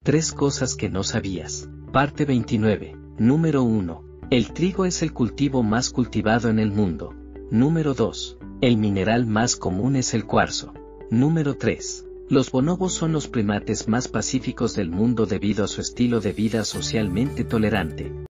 Tres cosas que no sabías. Parte 29. Número 1. El trigo es el cultivo más cultivado en el mundo. Número 2. El mineral más común es el cuarzo. Número 3. Los bonobos son los primates más pacíficos del mundo debido a su estilo de vida socialmente tolerante.